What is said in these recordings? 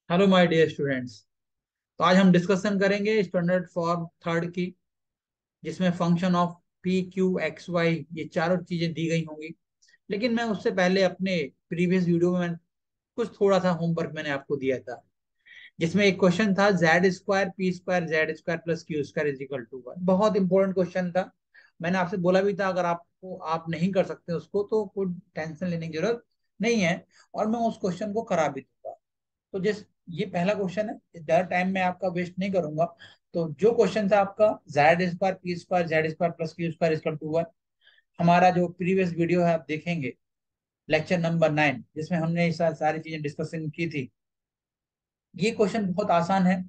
Hello my dear students. तो आज हम डिस्कशन करेंगे स्टैंडर्ड फॉर्म थर्ड की, जिसमें function of P Q x Y ये चारों चीजें दी गई होंगी। लेकिन मैं उससे पहले अपने प्रीवियस वीडियो में कुछ थोड़ा सा होमवर्क मैंने आपको दिया था, जिसमें एक क्वेश्चन था Z square P square Z square plus Q square is equal to one. बहुत इंपॉर्टेंट क्वेश्चन था। मैंने आपसे बोला भी था, अगर आपको आप नहीं कर सकते उसको तो कोई टेंशन लेने की जरूरत नहीं है, और मैं उस क्वेश्चन को करा भी दूंगा। तो जिस ये पहला क्वेश्चन है, ज्यादा टाइम मैं आपका वेस्ट नहीं करूंगा। तो जो क्वेश्चन था आपका Z square P square Z square plus Q square equal to one, हमारा जो प्रीवियस वीडियो है आप देखेंगे, लेक्चर नंबर 9, जिसमें हमने ये सारी चीजें डिस्कशन की थी। ये क्वेश्चन बहुत आसान है,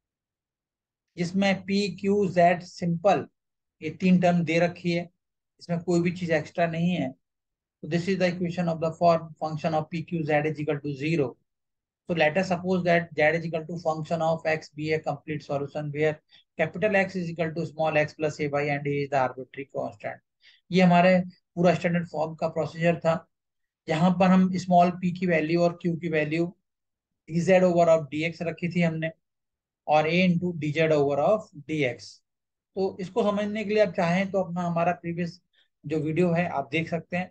जिसमें पी क्यू जेड सिंपल ये तीन टर्म दे रखी है, इसमें कोई भी चीज एक्स्ट्रा नहीं है। तो this is the equation of the form function of P Q Z is equal to zero. So let us suppose that z is equal to function of x be a complete solution where capital X is equal to small x plus a y and a is the arbitrary constant. ये हमारे पूरा standard form का procedure था, जहां पर हम small p की value और q की value dz over of dx रखी थी हमने, और a into dz over of dx. तो इसको समझने के लिए आप चाहें तो अपना हमारा प्रीवियस जो वीडियो है आप देख सकते हैं।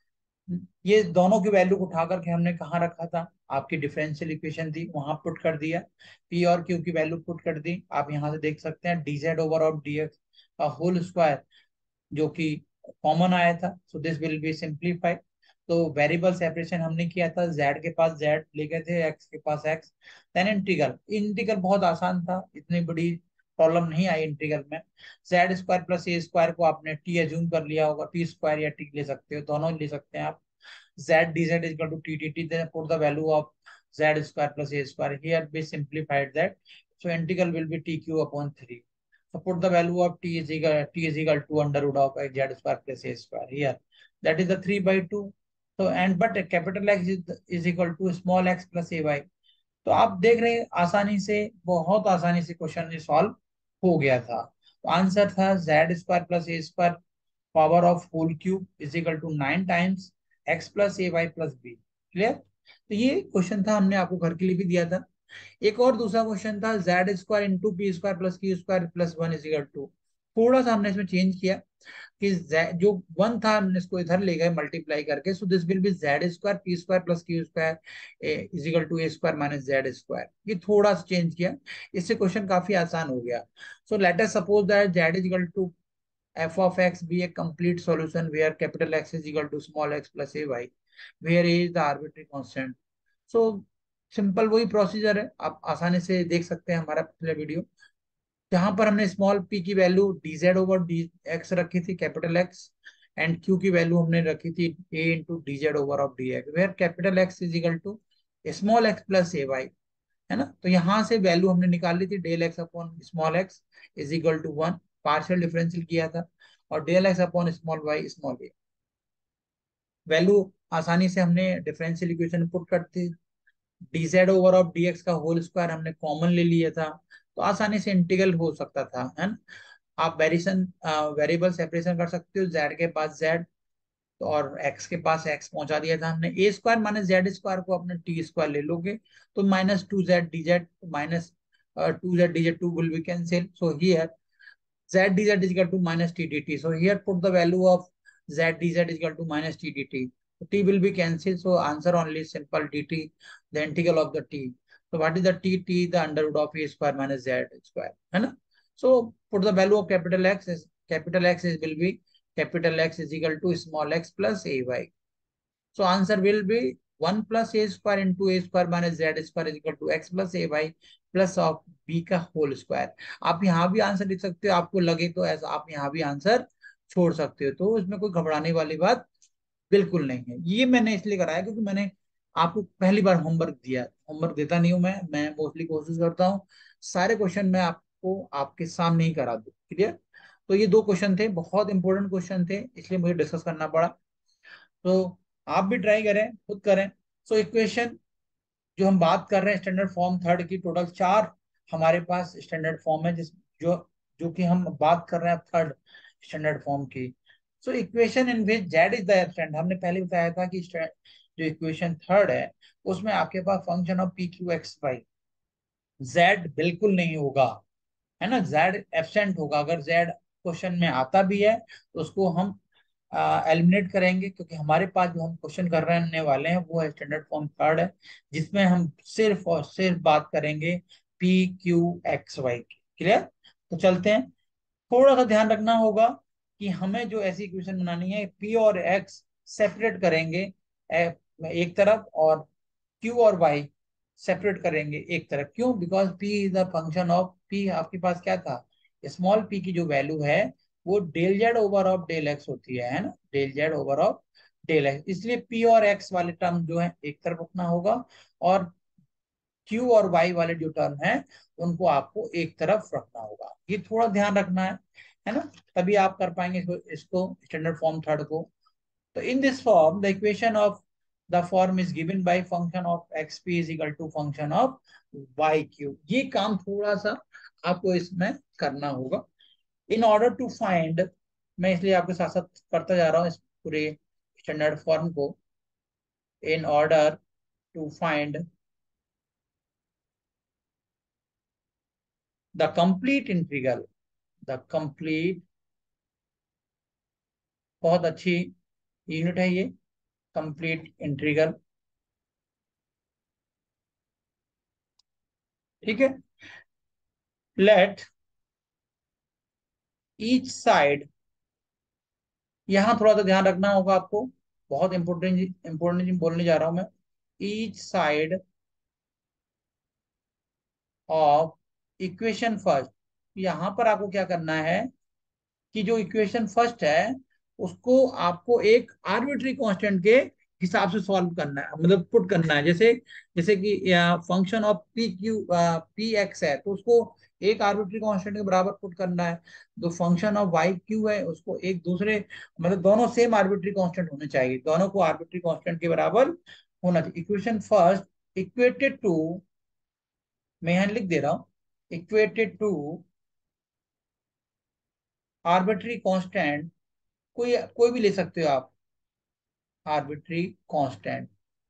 ये दोनों की वैल्यू को उठा करके हमने कहाँ रखा था, आपकी डिफरेंशियल इक्वेशन थी वहां पुट कर दिया। पी और क्यू की वैल्यू पुट कर दी, आप यहाँ से देख सकते हैं dz ओवर ऑफ dx का होल स्क्वायर, जो कि कॉमन आया था। So this will be simplified. तो वेरिएबल सेपरेशन हमने किया था, z के पास z ले गए थे, x के पास x। देन इंटीग्रल, इंटीग्रल बहुत आसान था, इतनी बड़ी प्रॉब्लम नहीं आई इंटीग्रल में। जेड स्क्वायर प्लस ए स्क्वायर को आपने टी एज्यूम कर लिया होगा, टी स्क्वायर या टी ले सकते हो, दोनों ले सकते हैं आप। z dz is equal to t dt, then put the value of z square plus a square. Here we simplified that. So integral will be tq upon 3. So put the value of t is equal to under root of z square plus a square here. That is the 3 by 2. So and but capital X is equal to small x plus ay. तो आप देख रहे हैं आसानी से, बहुत आसानी से क्वेश्चन सॉल्व हो गया था। तो आंसर था Z square plus A square power of whole cube is equal to 9 times X plus A Y plus B. Clear? तो ये क्वेश्चन था, हमने आपको घर के लिए भी दिया था। एक और दूसरा क्वेश्चन था Z square into P square plus Q square plus one is equal to. थोड़ा सा हमने इसमें चेंज किया कि जो वन था हमने इसको इधर ले गए मल्टीप्लाई करके। So this will be Z square P square plus Q square is equal to A square minus Z square. ये थोड़ा सा चेंज किया, इससे क्वेश्चन काफी आसान हो गया। So let us suppose that Z is equal to f of x be a complete solution where capital X is equal to small x plus a y, where a is the arbitrary constant. So simple वही procedure है, आप आसानी से देख सकते हैं हमारा पिछला वीडियो, जहां पर हमने स्मॉल p की value dz over D X रखी थी कैपिटल x, एंड q की वैल्यू हमने रखी थी a into dz over of dx, where capital x is equal to small x plus A Y. है ना? तो यहाँ से वैल्यू हमने निकाल ली थी del X upon small X is equal to one, partial differential किया था, और del X upon small Y small A value आसानी से हमने डिफरेंशियल इक्वेशन पुट करते, dz ओवर ऑफ dx का होल स्क्वायर हमने कॉमन ले लिया था, तो आसानी से इंटीग्रल हो सकता था। है ना? आप वेरिएशन वेरिएबल सेपरेशन कर सकते हो, z के पास z तो और x के पास x पहुंचा दिया था हमने, A square minus Z square को अपने टी स्क्वायर ले लोगे, तो minus two Z D Z minus two Z D Z two will be cancel. So here z dz is equal to minus t dt. So here put the value of z dz is equal to minus t dt. So t will be cancelled. So answer only simple dt, the integral of the t. So what is the t? T the under root of a square minus z square. है ना? So put the value of capital X is capital X is will be capital X is equal to small x plus a y. So answer will be 1 plus a square into a square minus z square is equal to x plus a y plus of b का whole square. आप यहाँ भी answer लिख सकते हो, आपको लगे तो ऐसा आप यहाँ भी आंसर छोड़ सकते हो, तो इसमें कोई घबराने वाली बात बिल्कुल नहीं है। ये मैंने इसलिए कराया क्योंकि मैंने आपको पहली बार होमवर्क दिया। होमवर्क देता नहीं हूँ मैं मोस्टली कोशिश करता हूँ सारे क्वेश्चन मैं आपको आपके सामने ही करा दूँ। क्लियर? तो ये दो क्वेश्चन थे, बहुत इंपॉर्टेंट क्वेश्चन थे, इसलिए मुझे डिस्कस करना पड़ा। तो आप भी ट्राई करें, खुद करें। सो इक्वेशन जो हम बात कर रहे हैं स्टैंडर्ड फॉर्म थर्ड की, टोटल चार हमारे पास स्टैंडर्ड फॉर्म है, जिस जो जो कि हम बात कर रहे हैं थर्ड स्टैंडर्ड फॉर्म की। So equation in which Z is the absent, हमने पहले बताया था कि जो इक्वेशन थर्ड है उसमें आपके पास function of P Q x Y, Z बिल्कुल नहीं होगा, है ना, जेड एब्सेंट होगा। अगर जेड क्वेश्चन में आता भी है तो उसको हम एलिमिनेट करेंगे, क्योंकि हमारे पास जो हम क्वेश्चन कर रहे वाले हैं वो है स्टैंडर्ड फॉर्म थर्ड है, जिसमें हम सिर्फ और सिर्फ बात करेंगे पी क्यू एक्स वाई की। क्लियर? तो चलते हैं। थोड़ा सा ध्यान रखना होगा कि हमें जो ऐसी इक्वेशन बनानी है, पी और एक्स सेपरेट करेंगे एक तरफ, और क्यू और वाई सेपरेट करेंगे एक तरफ। क्यों? Because P is the function of P. आपके पास क्या था, स्मॉल पी की जो वैल्यू है वो del Z over of del X होती है ना, del Z over of del X. इसलिए पी और एक्स वाले टर्म जो है एक तरफ रखना होगा, और क्यू और वाई वाले जो टर्म है उनको आपको एक तरफ रखना होगा। ये थोड़ा ध्यान रखना है ना, तभी आप कर पाएंगे इसको स्टैंडर्ड फॉर्म थर्ड को। तो in this form, the equation of the form is given by function of xp is equal to function of yq। ये काम थोड़ा सा आपको इसमें करना होगा। इन ऑर्डर टू फाइंड, मैं इसलिए आपके साथ साथ करता जा रहा हूँ इस पूरे स्टैंडर्ड फॉर्म को। In order to find the complete integral, the complete, बहुत अच्छी यूनिट है ये, कंप्लीट इंटीग्रल। ठीक है। लेट ईच साइड, यहाँ थोड़ा सा ध्यान रखना होगा आपको, बहुत इंपोर्टेंट इंपोर्टेंट बोलने जा रहा हूं मैं। Each side of equation first, यहाँ पर आपको क्या करना है कि जो इक्वेशन फर्स्ट है उसको आपको एक आर्बिट्री कांस्टेंट के हिसाब से सॉल्व करना है, मतलब पुट करना है। जैसे जैसे कि function of P Q P X है तो उसको एक आर्बिट्री कांस्टेंट के बराबर पुट करना है। जो फंक्शन ऑफ वाई क्यू है उसको एक दूसरे, मतलब दोनों सेम आर्बिट्री कांस्टेंट होने चाहिए, दोनों को आर्बिट्री कांस्टेंट के बराबर होना चाहिए। इक्वेशन फर्स्ट इक्वेटेड टू, मैं यहां लिख दे रहा हूं, इक्वेटेड टू आर्बिट्री कांस्टेंट, कोई कोई भी ले सकते हो आप, आर्बिट्री कांस्टेंट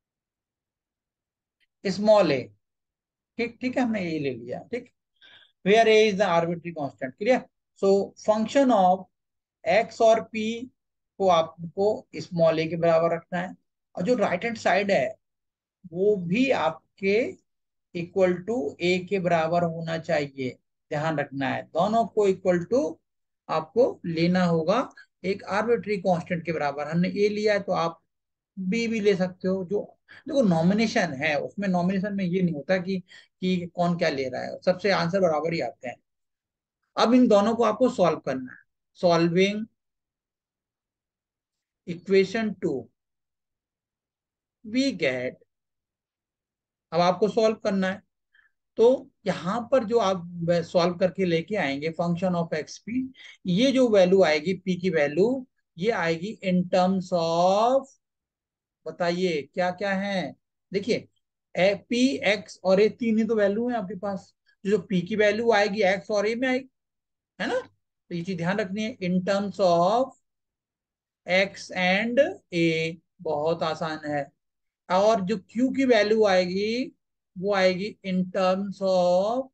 स्मॉल ए। ठीक ठीक है, हमने ए ले लिया। ठीक, where A is the arbitrary constant. Clear? So function of x और पी को आपको स्मॉल ए के बराबर रखना है, और जो राइट हैंड साइड है वो भी आपके इक्वल टू ए के बराबर होना चाहिए। ध्यान रखना है, दोनों को इक्वल टू आपको लेना होगा एक आर्बिट्री कांस्टेंट के बराबर। हमने ए लिया है तो आप बी भी ले सकते हो। जो देखो नॉमिनेशन है उसमें, नॉमिनेशन में ये नहीं होता कि कौन क्या ले रहा है, सबसे आंसर बराबर ही आते हैं। अब इन दोनों को आपको सॉल्व करना है। Solving equation two, we get, अब आपको सॉल्व करना है। तो यहां पर जो आप सॉल्व करके लेके आएंगे फंक्शन ऑफ एक्स पी, ये जो वैल्यू आएगी पी की वैल्यू, ये आएगी इन टर्म्स ऑफ, बताइए क्या क्या है। देखिए पी एक्स और ए, तीन ही तो वैल्यू है आपके पास। जो पी की वैल्यू आएगी एक्स और ए में आएगी, है ना। तो ये चीज ध्यान रखनी है, in terms of X and A, बहुत आसान है। और जो क्यू की वैल्यू आएगी वो आएगी in terms of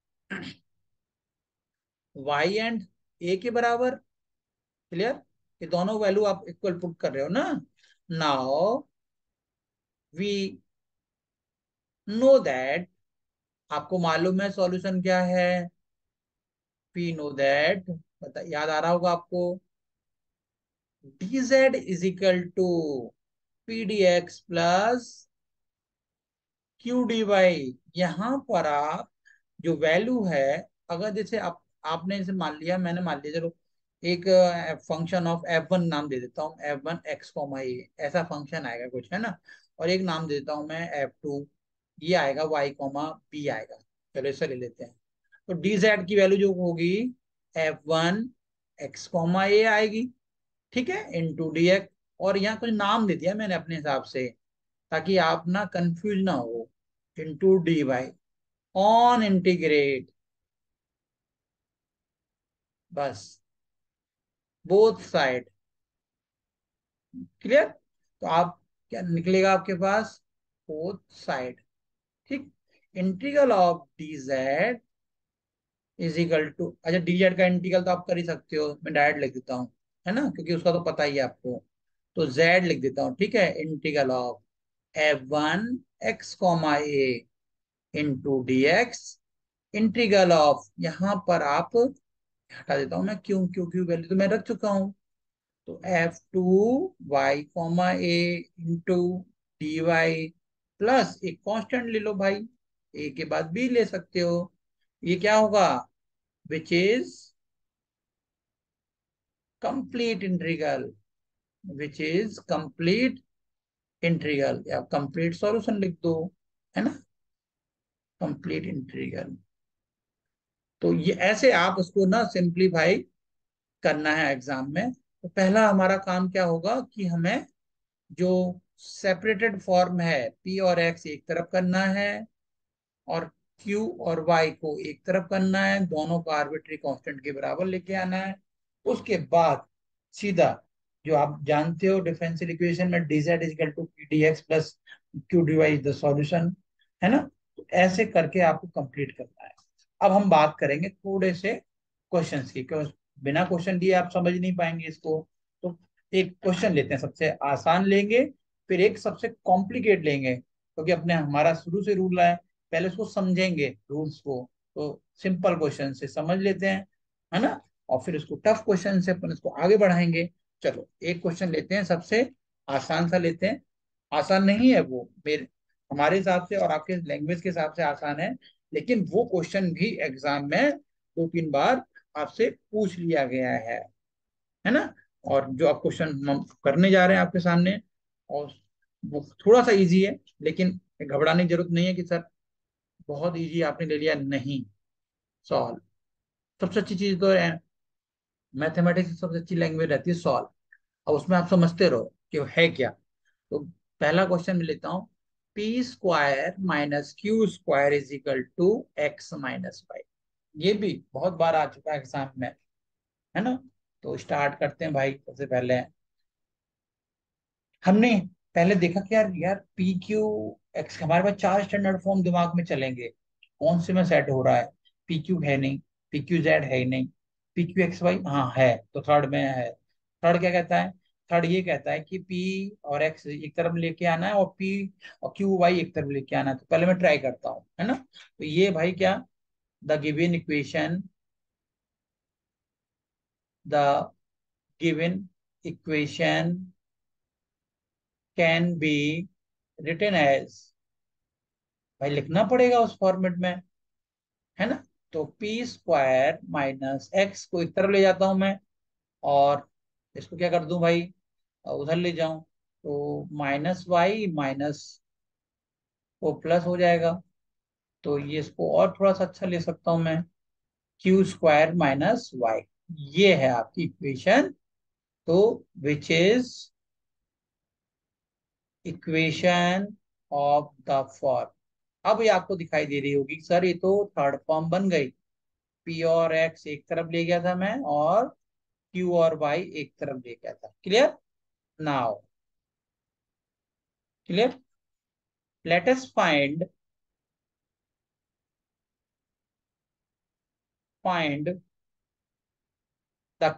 Y and A के बराबर। क्लियर? ये दोनों वैल्यू आप इक्वल पुट कर रहे हो ना। नाउ वी नो दैट, आपको मालूम है सॉल्यूशन क्या है। वी नो दैट, बता, याद आ रहा होगा आपको, dz is equal to P D x plus Q D Y. यहाँ पर आप जो वैल्यू है, अगर जैसे आप आपने जैसे मान लिया, मैंने मान लिया, चलो एक फंक्शन ऑफ एफ वन नाम दे देता हूँ, F one X comma A, ऐसा फंक्शन आएगा कुछ, है ना। और एक नाम दे देता हूँ मैं एफ टू, ये आएगा वाई कॉमा बी आएगा। चलो इसे ले लेते हैं। तो डी जेड की वैल्यू जो होगी F one X comma A आएगी। ठीक है, इन टू डी एक्स। और यहाँ कुछ नाम दे दिया मैंने अपने हिसाब से, ताकि आप ना कंफ्यूज ना हो। Into D Y on integrate, बस, बोथ साइड। क्लियर? तो आप क्या निकलेगा आपके पास, बोथ साइड। ठीक। Integral of D Z is equal to, अच्छा डी जेड का इंटीग्रल तो आप कर ही सकते हो, मैं डायरेक्ट लिख देता हूँ, है ना, क्योंकि उसका तो पता ही है आपको। तो जेड लिख देता हूँ, ठीक है। Integral of f1 x comma A into D X, integral of, यहाँ पर आप हटा देता हूँ मैं, क्यों क्यों क्यों वैल्यू तो मैं रख चुका हूँ। तो f2 y, a into D Y, plus एक कांस्टेंट ले लो भाई, a के बाद b ले सकते हो। ये क्या होगा, which is complete integral, which is complete integral, या कंप्लीट सॉल्यूशन लिख दो, है ना, कंप्लीट इंटीग्रल। तो ये ऐसे आप उसको ना सिंप्लीफाई करना है एग्जाम में। तो पहला हमारा काम क्या होगा कि हमें जो सेपरेटेड फॉर्म है p और x एक तरफ करना है, और q और y को एक तरफ करना है, दोनों को आर्बिट्री कांस्टेंट के बराबर लेके आना है। उसके बाद सीधा, जो आप जानते हो डिफरेंशियल इक्वेशन में dz इज to p dx plus q dy is the solution, है ना। तो ऐसे करके आपको कंप्लीट करना है। अब हम बात करेंगे थोड़े से क्वेश्चंस की, क्यों बिना क्वेश्चन दिए आप समझ नहीं पाएंगे इसको। तो एक क्वेश्चन लेते हैं, सबसे आसान लेंगे, फिर एक सबसे कॉम्प्लिकेट लेंगे, क्योंकि अपने हमारा शुरू से रूल है, पहले उसको समझेंगे रूल्स को। तो सिंपल क्वेश्चन से समझ लेते हैं, है ना, और फिर उसको टफ क्वेश्चन से अपन इसको आगे बढ़ाएंगे। चलो एक क्वेश्चन लेते हैं, सबसे आसान सा लेते हैं। आसान नहीं है वो, मेरे हमारे हिसाब से और आपके लैंग्वेज के हिसाब से आसान है, लेकिन वो क्वेश्चन भी एग्जाम में 2-3 बार आपसे पूछ लिया गया है ना। और जो आप क्वेश्चन हम करने जा रहे हैं आपके सामने, और वो थोड़ा सा इजी है, लेकिन घबराने की जरूरत नहीं है कि सर बहुत इजी आपने ले लिया, नहीं। सॉल्व, सबसे अच्छी चीज तो है, मैथमेटिक्स की सबसे अच्छी लैंग्वेज रहती है सॉल्व। अब उसमें आप समझते रहो कि वो है क्या। तो पहला क्वेश्चन में लेता हूँ, P square minus Q square is equal to X minus Y. ये भी बहुत बार आ चुका है एग्जाम में, है ना। तो स्टार्ट करते हैं भाई। सबसे पहले हमने पहले देखा कि यार यार पी क्यू एक्स, हमारे पास चार स्टैंडर्ड फॉर्म दिमाग में चलेंगे, कौन से में सेट हो रहा है। पी क्यू है नहीं, पी क्यू जेड है ही नहीं, पी क्यू एक्स वाई हाँ है, तो थर्ड में है। थर्ड क्या कहता है, थर्ड ये कहता है कि पी और एक्स एक तरफ लेके आना है, और पी और क्यू वाई एक तरफ लेके आना है। तो पहले मैं ट्राई करता हूँ, है ना। तो ये भाई क्या, the given equation, the given equation can be written as, भाई लिखना पड़ेगा उस फॉर्मेट में, है ना। तो पी स्क्वायर माइनस एक्स को एक तरफ ले जाता हूं मैं, और इसको क्या कर दूं भाई, उधर ले जाऊं, तो माइनस वाई माइनस वो प्लस हो जाएगा। तो ये इसको और थोड़ा सा अच्छा ले सकता हूं मैं, क्यू स्क्वायर माइनस वाई, ये है आपकी इक्वेशन। तो which is equation of the form. अब ये आपको दिखाई दे रही होगी सर ये तो थर्ड फॉर्म बन गई, पी और एक्स एक तरफ ले गया था मैं, और क्यू और वाई एक तरफ ले गया था। Clear now, clear. Let us find the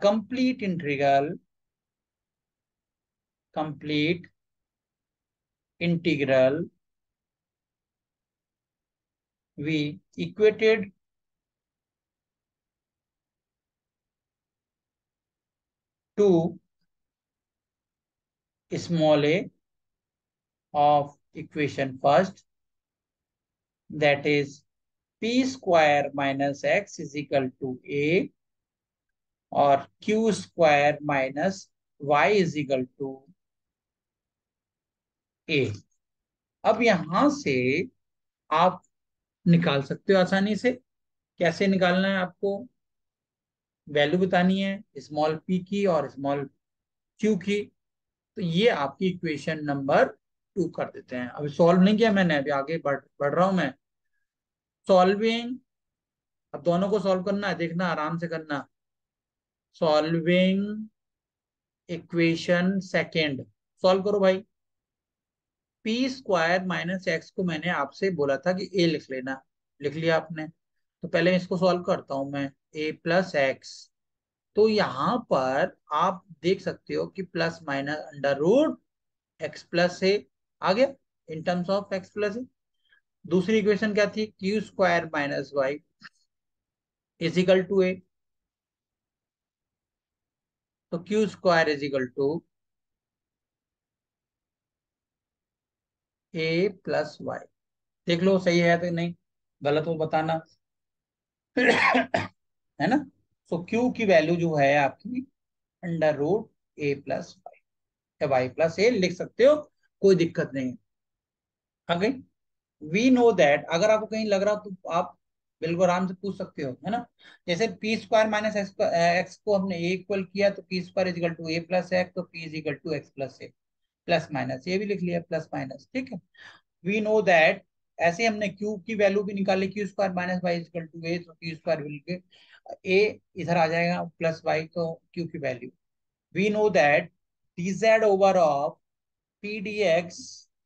complete integral we equated to small a of equation first, that is p square minus x is equal to a, और q square minus y is equal to a. अब यहां से आप निकाल सकते हो आसानी से। कैसे निकालना है आपको, वैल्यू बतानी है स्मॉल पी की और स्मॉल क्यू की। तो ये आपकी इक्वेशन नंबर 2 कर देते हैं। अभी सॉल्व नहीं किया मैंने, अभी आगे बढ़ रहा हूं मैं। सॉल्विंग, अब दोनों को सॉल्व करना है, देखना आराम से करना। सॉल्विंग इक्वेशन सेकेंड, सॉल्व करो भाई। पी स्क्वायर माइनस एक्स को मैंने आपसे बोला था कि ए लिख लेना, लिख लिया आपने। तो पहले इसको सॉल्व करता हूं मैं। ए प्लस एक्स, तो यहां पर आप देख सकते हो कि plus minus under root x plus a आ गया in terms of x plus a. दूसरी इक्वेशन क्या थी, q square minus y is equal to a. तो q square is equal to a plus y. देख लो सही है तो नहीं, गलत हो बताना। है ना। सो क्यू की वैल्यू जो है आपकी under root a plus y, या वाई प्लस ए लिख सकते हो, कोई दिक्कत नहीं है। वी नो दैट, अगर आपको कहीं लग रहा हो तो आप बिल्कुल आराम से पूछ सकते हो, है ना। जैसे पी स्क्वायर माइनस एक्स को हमने ए इक्वल किया, तो p square is equal to a plus x, तो p is equal to x plus a, plus minus ये भी लिख लिया प्लस माइनस, ठीक है। वी नो दैट, ऐसे हमने क्यू की वैल्यू भी निकाली, q square minus y is equal to a, तो क्यू स्क्वायर विल के ए इधर आ जाएगा प्लस वाई, तो क्यू की value. We know that d z over of p D x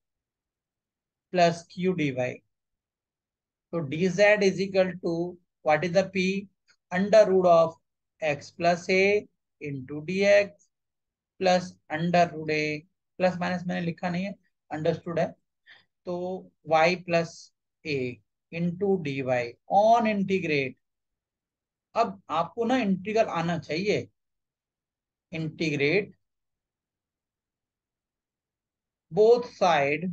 plus Q D y, तो dz is equal to what is the p, under root of x plus a into dx plus under root a, plus minus मैंने लिखा नहीं है, understood है। तो y plus a into D Y on integrate. अब आपको ना integral आना चाहिए, integrate both side,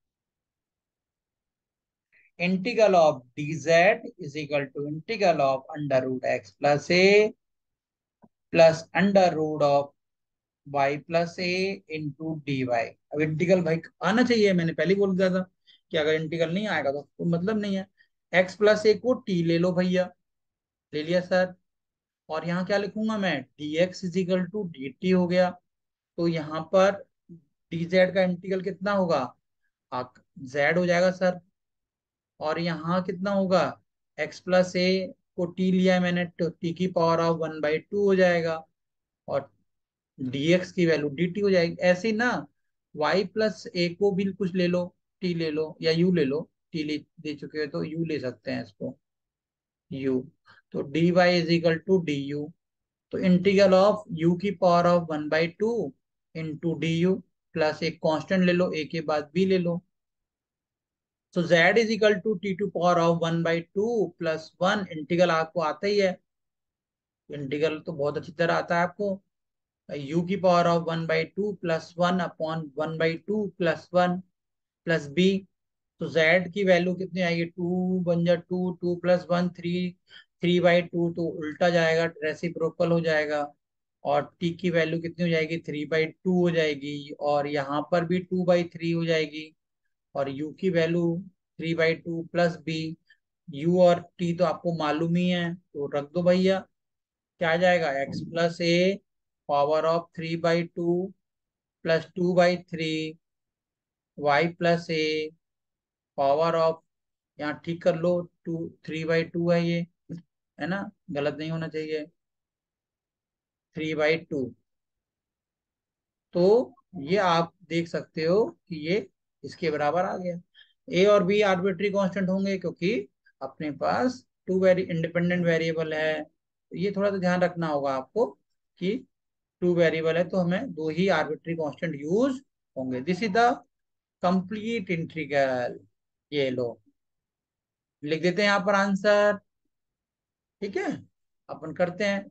integral of dz is equal to integral of under root x plus a plus under root of y plus a into D y. अब integral भाई आना चाहिए, मैंने पहले ही बोल दिया था कि अगर इंटीग्रल नहीं आएगा तो कोई मतलब नहीं है। एक्स प्लस ए को टी ले लो भैया, ले लिया सर। और यहाँ क्या लिखूंगा मैं, d x is equal to d t हो गया। तो यहाँ पर डी जेड का इंटीग्रल कितना होगा, जेड हो जाएगा सर। और यहाँ कितना होगा, एक्स प्लस ए को टी लिया है मैंने, तो टी की पावर ऑफ 1/2 हो जाएगा। और dx की वैल्यू dt हो जाएगी। ऐसे ही ना y प्लस ए को भी कुछ ले लो, t ले लो या u ले लो, t ले दे चुके हो तो u ले सकते हैं इसको, u। तो dy is equal to d u, तो इंटीग्रल ऑफ u की power of 1/2 into d u, plus एक कांस्टेंट ले लो, a के बाद b ले लो। तो z is equal to t to power of 1/2 plus 1, integral आपको आता ही है, इंटीग्रल तो बहुत अच्छी तरह आता है आपको। u की power of 1/2 plus 1/1/2 plus 1 plus b। तो z की वैल्यू कितनी आएगी, 2 बन जा 2, 2 प्लस 1 3, 3/2 तो उल्टा जाएगा, रेसिप्रोकल हो जाएगा। और t की वैल्यू कितनी हो जाएगी, 3/2 हो जाएगी, और यहाँ पर भी 2/3 हो जाएगी। और u की वैल्यू 3/2 प्लस b, u और t तो आपको मालूम ही है, तो रख दो भैया। क्या आ जाएगा, x plus a power of 3/2 plus 2/3 y plus a power of, यहाँ ठीक कर लो, 3/2 है ये, है ना, गलत नहीं होना चाहिए, 3/2। तो ये आप देख सकते हो कि ये इसके बराबर आ गया। ए और बी आर्बिट्री कांस्टेंट होंगे क्योंकि अपने पास टू वेरी इंडिपेंडेंट वेरिएबल है, तो ये थोड़ा सा ध्यान रखना होगा आपको कि टू वेरिएबल है तो हमें दो ही आर्बिट्री कांस्टेंट यूज होंगे। This is the complete integral. ये लो, लिख देते हैं यहाँ पर आंसर, ठीक है, अपन करते हैं,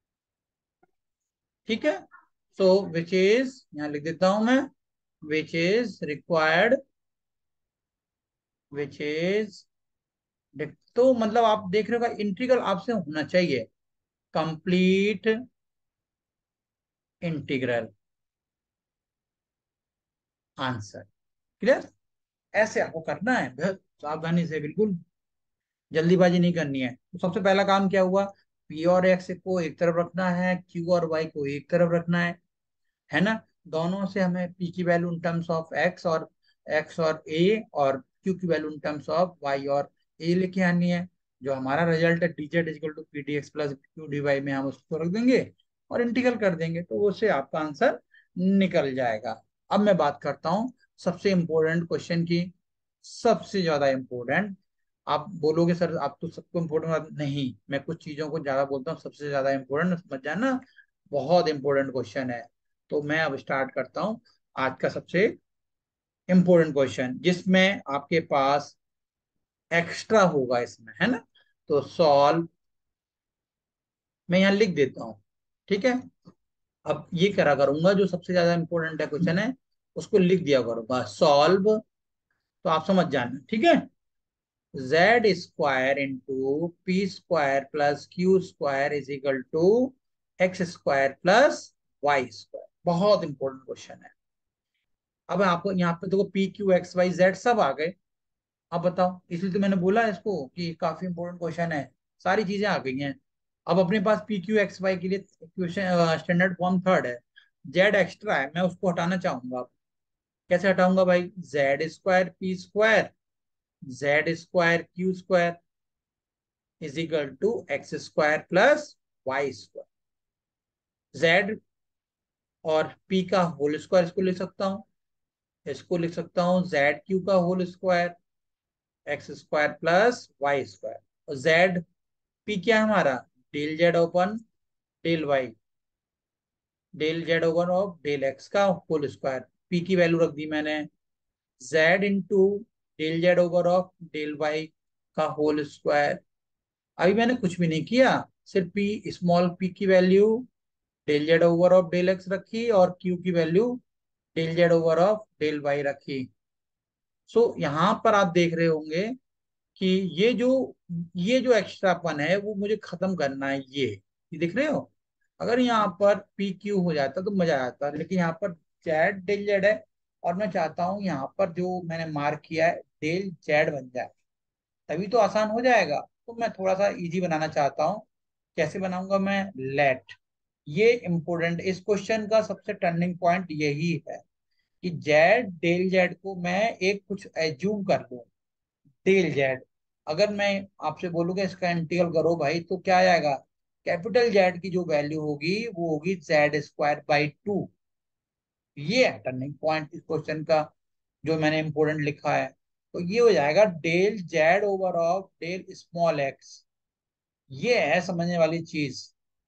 ठीक है। सो विच इज, यहाँ लिख देता हूं मैं, which is required, which is, तो मतलब आप देख रहे हो इंटीग्रल आपसे होना चाहिए, कंप्लीट इंटीग्रल आंसर, क्लियर। ऐसे आपको करना है बहुत सावधानी से, बिल्कुल जल्दीबाजी नहीं करनी है। तो सबसे पहला काम क्या हुआ, पी और एक्स को एक तरफ रखना है, क्यू और वाई को एक तरफ रखना है ना। दोनों से हमें पी की value in terms of x और ए, और क्यू की value in terms of y और ए लेके आनी है। जो हमारा रिजल्ट है dz equal to P D x plus Q D y में हम उसको रख देंगे और इंटीग्रल कर देंगे, तो उससे आपका आंसर निकल जाएगा। अब मैं बात करता हूँ सबसे इंपॉर्टेंट क्वेश्चन की सबसे ज्यादा इंपॉर्टेंट। आप बोलोगे सर आप तो सबको इंपॉर्टेंट, नहीं, मैं कुछ चीजों को ज्यादा बोलता हूँ, सबसे ज्यादा इंपॉर्टेंट समझ जाना, बहुत इंपॉर्टेंट क्वेश्चन है। तो मैं अब स्टार्ट करता हूँ आज का सबसे इंपॉर्टेंट क्वेश्चन, जिसमें आपके पास एक्स्ट्रा होगा इसमें, है ना। तो सॉल्व, मैं यहाँ लिख देता हूँ, ठीक है। अब ये करा करूंगा, जो सबसे ज्यादा इंपॉर्टेंट है क्वेश्चन है उसको लिख दिया करूंगा सॉल्व। तो आप समझ जाना, ठीक है। Z square into P square plus Q square is equal to x square plus y square. बहुत इंपॉर्टेंट क्वेश्चन है। अब आपको यहाँ पे देखो p Q x Y z सब आ गए। अब बताओ, इसलिए तो मैंने बोला इसको कि काफी इंपॉर्टेंट क्वेश्चन है, सारी चीजें आ गई हैं। अब अपने पास पी क्यू एक्स वाई के लिए क्वेश्चन स्टैंडर्ड फॉर्म थर्ड है, जेड एक्स्ट्रा है, मैं उसको हटाना चाहूंगा। कैसे हटाऊंगा भाई, z square P square Z square q square is equal to x square plus y square. Z और पी का होल स्क्वायर इसको लिख सकता हूँ, इसको लिख सकता हूँ जेड क्यू का whole square x square plus y square. और जेड पी क्या है हमारा, del z upon del y, del Z over of del x का होल स्क्वायर। पी की वैल्यू रख दी मैंने, z into del Z over of del y का होल स्क्वायर। अभी मैंने कुछ भी नहीं किया, सिर्फ पी स्मॉल पी की value del Z over of del x रखी और क्यू की value del Z over of del y रखी। सो यहाँ पर आप देख रहे होंगे कि ये जो ये जो एक्स्ट्रापन है वो मुझे खत्म करना है, ये दिख रहे हो। अगर यहाँ पर पी क्यू हो जाता तो मजा आता, लेकिन यहाँ पर जेड डेल जेड है, और मैं चाहता हूँ यहाँ पर जो मैंने मार्क किया है डेल जेड बन जाए, तभी तो आसान हो जाएगा। तो मैं थोड़ा सा इजी बनाना चाहता हूँ। कैसे बनाऊंगा मैं, लेट, ये इंपॉर्टेंट, इस क्वेश्चन का सबसे टर्निंग पॉइंट यही है कि जेड डेल जेड को मैं एक कुछ एज्यूम कर लूं, डेल जेड। अगर मैं आपसे बोलूंगा इसका इंटीग्रल करो भाई, तो क्या आएगा, कैपिटल जेड की जो वैल्यू होगी वो होगी जेड स्क्वायर बाई टू। ये है टर्निंग पॉइंट इस क्वेश्चन का, जो मैंने इंपोर्टेंट लिखा है। तो ये हो जाएगा del Z over of del small x, ये है समझने वाली चीज,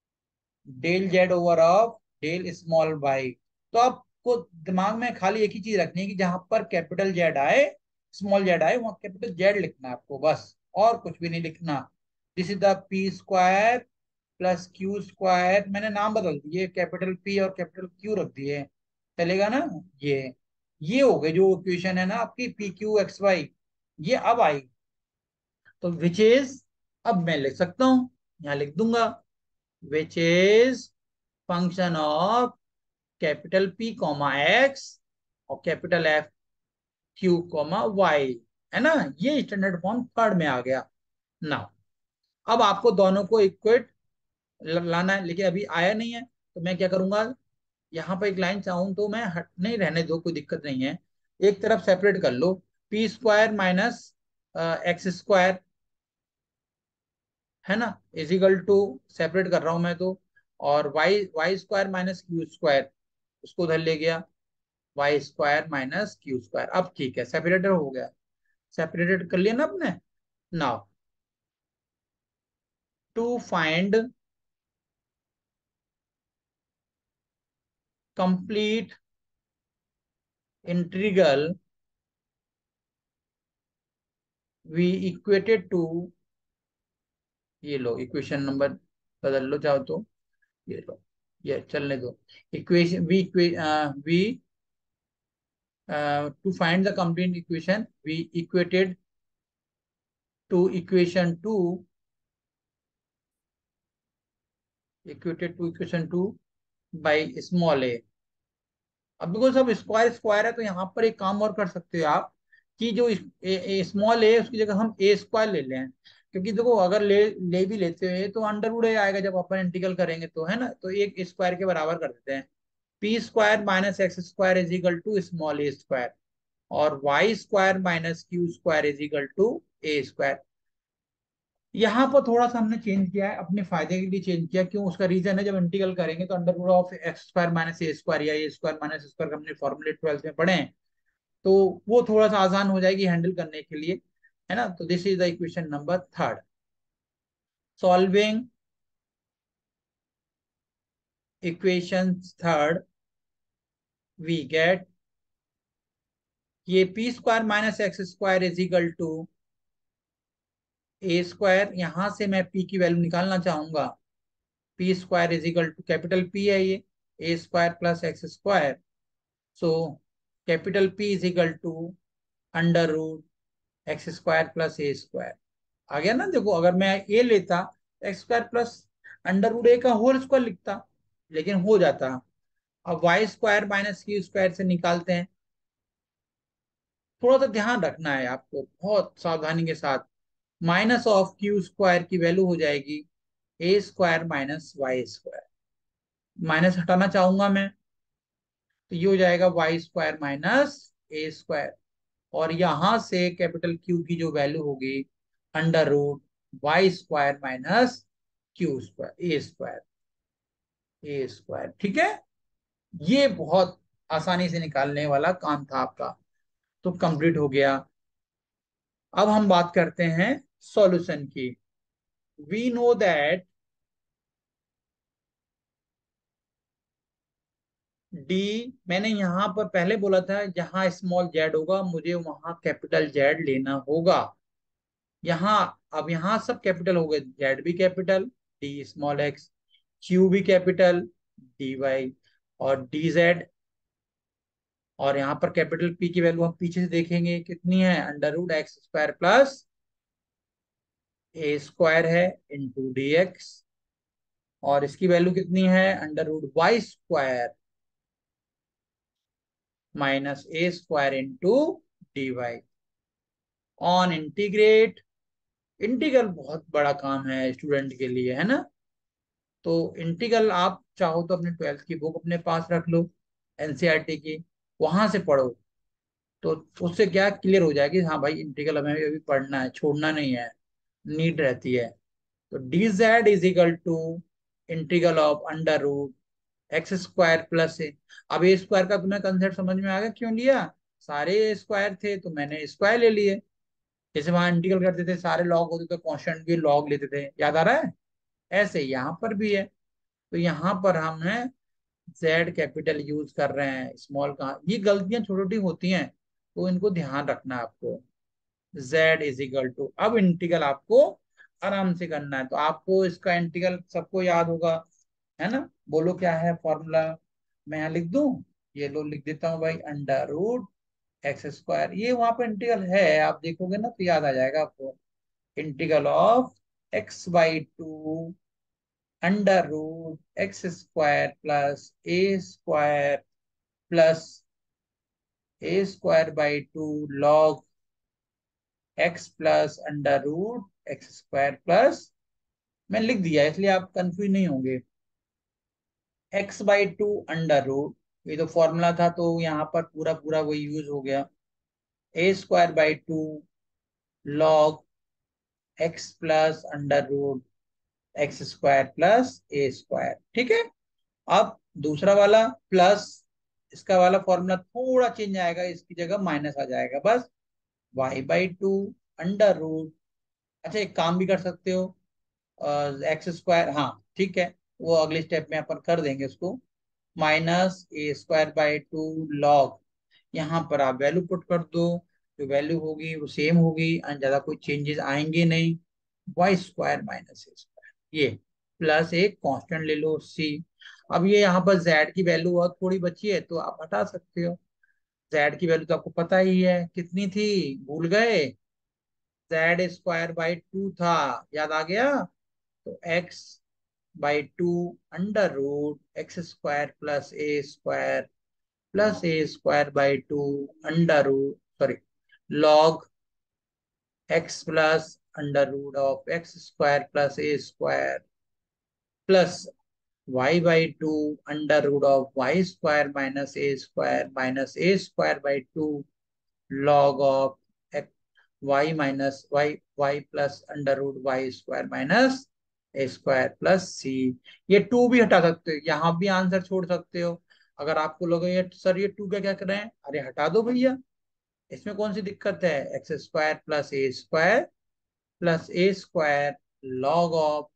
del Z over of del small y. तो आपको दिमाग में खाली एक ही चीज रखनी है कि जहां पर कैपिटल जेड आए स्मॉल जेड आए वहां कैपिटल जेड लिखना है आपको, बस और कुछ भी नहीं लिखना। This is the p square plus Q square, मैंने नाम बदल दिए, कैपिटल पी और कैपिटल क्यू रख दिए, चलेगा ना। ये हो गए जो इक्वेशन है ना आपकी पी क्यू एक्स वाई, ये अब आई। तो विच इज, अब मैं लिख सकता हूं, यहां लिख दूंगा, which is function of capital P comma x और capital F q comma y, है ना। ये स्टैंडर्ड फॉर्म थर्ड में आ गया ना। अब आपको दोनों को इक्वेट लाना है, लेकिन अभी आया नहीं है, तो मैं क्या करूंगा, यहाँ पर एक लाइन चाहूं तो मैं हट नहीं, रहने दो, कोई दिक्कत नहीं है। एक तरफ सेपरेट कर लो, p square minus x square, है ना, इजिकल टू, सेपरेट कर रहा हूं मैं तो, और y y square minus Q square, उसको उधर ले गया, y square minus Q square. अब ठीक है, सेपरेटेड हो गया, सेपरेटेड कर लिया ना आपने। Now to find complete integral we equated to, ये लो इक्वेशन नंबर बदल लो चाहो तो, ये लो, ये चलने दो। Equation we to find the complete equation we equated to equation two, equated to equation two by small a. अब देखो सब स्क्वायर स्क्वायर है, तो यहाँ पर एक काम और कर सकते हो आप, कि जो स्मॉल ए उसकी जगह हम ए स्क्वायर ले लें। क्योंकि देखो अगर ले भी लेते हैं तो अंडर रूट ए आएगा जब अपन इंटीग्रल करेंगे, तो है ना, तो एक स्क्वायर के बराबर कर देते हैं। P square minus x square is equal to small a square, और y square minus Q square is equal to A square. यहाँ पर थोड़ा सा हमने चेंज किया है, अपने फायदे के लिए चेंज किया, क्यों, उसका रीजन है, जब इंटीग्रल करेंगे तो under root of x square minus a square या ए स्क्वायर माइनस स्क्वायर हमने फॉर्मूले 12th में पढ़े हैं, तो वो थोड़ा सा आसान हो जाएगी हैंडल करने के लिए, है ना। तो this is the equation number third. Solving equation third, we get ये p square minus x square is equal to A square. यहां से मैं पी की वैल्यू निकालना चाहूंगा। P square is equal to, capital P है ये, a square plus x square. So capital P is equal to under root x square plus A square. आ गया ना। देखो अगर मैं ए लेता, x square plus under root a का होल स्क्वायर लिखता, लेकिन हो जाता। अब y square minus Q square से निकालते हैं। थोड़ा सा ध्यान रखना है आपको, बहुत सावधानी के साथ। माइनस ऑफ क्यू स्क्वायर की वैल्यू हो जाएगी a square minus y square. Minus हटाना चाहूंगा मैं, तो ये हो जाएगा y square minus a square. और यहां से कैपिटल क्यू की जो वैल्यू होगी under root y square minus Q square a square. ठीक है, ये बहुत आसानी से निकालने वाला काम था आपका, तो कंप्लीट हो गया। अब हम बात करते हैं सॉल्यूशन की। वी नो दैट डी, मैंने यहां पर पहले बोला था जहां स्मॉल जेड होगा मुझे वहां कैपिटल जेड लेना होगा। यहाँ, अब यहाँ सब कैपिटल हो गए, जेड भी capital, d small x, q भी कैपिटल, डी वाई और डी जेड। और यहाँ पर कैपिटल पी की वैल्यू हम पीछे से देखेंगे कितनी है, under root x square plus ए स्क्वायर है इंटू डी एक्स। और इसकी वैल्यू कितनी है, under root y square minus a square into D Y. On integrate, integral बहुत बड़ा काम है स्टूडेंट के लिए, है ना। तो इंटीग्रल आप चाहो तो अपने 12th की बुक अपने पास रख लो, एनसीईआरटी की, वहां से पढ़ो। तो उससे क्या क्लियर हो जाएगी, हाँ भाई इंटीग्रल हमें अभी पढ़ना है, छोड़ना नहीं है, नीड रहती है। तो d Z is equal to integral of under root x square plus a. अब ए स्क्वायर का तुम्हें कंसेप्ट समझ में आ गया क्यों लिया, सारे स्क्वायर थे तो मैंने स्क्वायर ले लिए। जैसे वहां इंटीग्रल करते थे सारे लॉग होते थे, कांस्टेंट भी लॉग लेते थे, याद आ रहा है। ऐसे यहाँ पर भी है। तो यहाँ पर हम है जेड कैपिटल यूज कर रहे हैं, स्मॉल का। ये गलतियां छोटी छोटी होती हैं, तो इनको ध्यान रखना है आपको। जेड इज इक्वल टू, अब इंटीग्रल आपको आराम से करना है, तो आपको इसका इंटीग्रल सबको याद होगा, है ना। बोलो क्या है फॉर्मूला, मैं यहाँ लिख दूं, ये लो लिख देता हूँ भाई, अंडर रूट एक्स स्क्वायर। ये वहां पर इंटीग्रल है, आप देखोगे ना तो याद आ जाएगा आपको। Integral of x by two under root x square plus A square plus A square by two log x plus under root x square plus, मैं लिख दिया इसलिए आप कंफ्यूज नहीं होंगे, x by two under root, ये तो formula था तो यहाँ पर पूरा पूरा वही यूज हो गया, a square by two log x plus under root x square plus A square. ठीक है, अब दूसरा वाला प्लस, इसका वाला फॉर्मूला थोड़ा चेंज आएगा, इसकी जगह माइनस आ जाएगा बस, y by two under root. अच्छा एक काम भी कर सकते हो, एक्स स्क्वायर, हाँ ठीक है, वो अगले स्टेप में अपन कर देंगे उसको, minus a square by two log, यहाँ पर आप वैल्यू पुट कर दो, जो वैल्यू होगी वो सेम होगी, and ज्यादा कोई चेंजेस आएंगे नहीं, y square minus a square, ये प्लस एक कांस्टेंट ले लो सी। अब ये यहाँ पर जेड की वैल्यू और थोड़ी बची है तो आप हटा सकते हो। जेड की वैल्यू तो आपको पता ही है कितनी थी, भूल गए, जेड स्क्वायर बाई टू था, याद आ गया। तो x by two under root x square plus A square by two under root, sorry, log x plus under root of x square plus A square plus y by two under root of y square minus a square by two log of y minus y plus under root y square minus a square plus c. ये two भी हटा सकते हो, यहाँ भी answer छोड़ सकते हो। अगर आपको लगे ये सर ये टू क्या क्या कर रहे हैं, अरे हटा दो भैया, इसमें कौन सी दिक्कत है? X square plus A square log of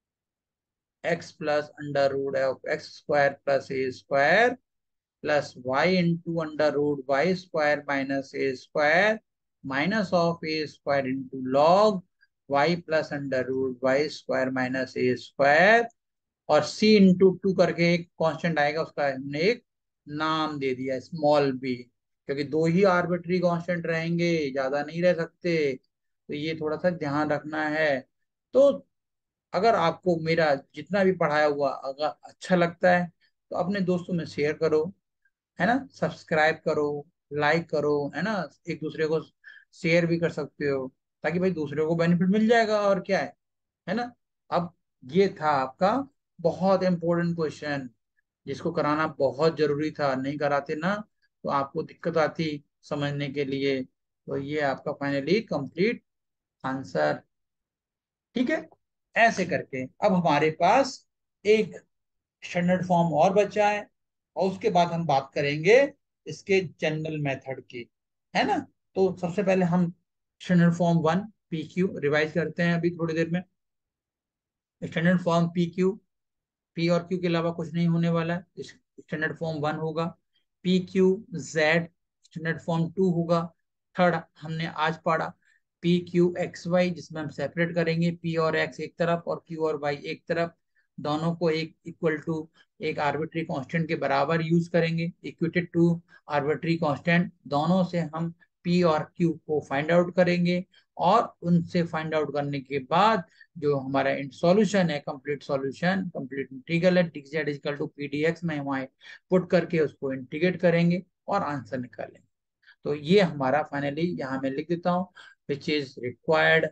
x plus under root of x square plus A square plus y into under root y square minus a square minus of a square into log y plus under root y square minus a square, और c into two करके एक constant आएगा, उसका हमने एक नाम दे दिया small B, क्योंकि दो ही आर्बिट्री कांस्टेंट रहेंगे, ज्यादा नहीं रह सकते, तो ये थोड़ा सा ध्यान रखना है। तो अगर आपको मेरा जितना भी पढ़ाया हुआ अगर अच्छा लगता है तो अपने दोस्तों में शेयर करो, है ना, सब्सक्राइब करो, लाइक करो, है ना, एक दूसरे को शेयर भी कर सकते हो, ताकि भाई दूसरे को बेनिफिट मिल जाएगा, और क्या है ना। अब ये था आपका बहुत इंपॉर्टेंट क्वेश्चन, जिसको कराना बहुत जरूरी था, नहीं कराते ना तो आपको दिक्कत आती समझने के लिए। तो ये आपका फाइनली कंप्लीट आंसर। ठीक है, ऐसे करके अब हमारे पास एक स्टैंडर्ड फॉर्म और बचा है, और उसके बाद हम बात करेंगे इसके जनरल मेथड की, है ना। तो सबसे पहले हम standard form one p q revise करते हैं अभी थोड़ी देर में। Standard form p Q, p और क्यू के अलावा कुछ नहीं होने वाला है, स्टैंडर्ड फॉर्म वन होगा। P Q z standard form two होगा। थर्ड हमने आज पढ़ा पी क्यू एक्स वाई, जिसमें हम सेपरेट करेंगे पी और एक्स एक तरफ और क्यू और वाई एक तरफ, दोनों को एक इक्वल टू एक आर्बिट्री कांस्टेंट के बराबर यूज करेंगे, इक्वेटेड टू आर्बिट्री कांस्टेंट, दोनों से हम पी और क्यू को फाइंड आउट करेंगे, और उनसे फाइंड आउट करने के बाद जो हमारा सॉल्यूशन है, कंप्लीट सॉल्यूशन, कंप्लीट इंटीग्रल है d z equal to P D x में वहां पुट करके उसको इंटीग्रेट करेंगे और आंसर निकालेंगे। तो ये हमारा फाइनली यहाँ मैं लिख देता हूँ, which is required,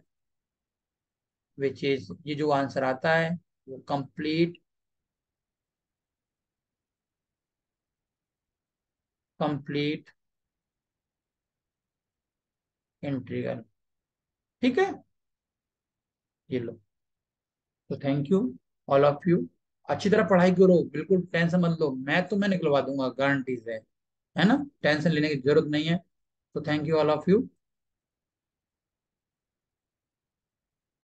which is ये जो आंसर आता है वो कंप्लीट, कंप्लीट इंटीग्रल। ठीक है, ये लो। तो thank you all of you, अच्छी तरह पढ़ाई करो, बिल्कुल टेंशन मत लो, मैं तुम्हें निकलवा दूंगा गारंटी से, है ना, टेंशन लेने की जरूरत नहीं है। तो thank you all of you.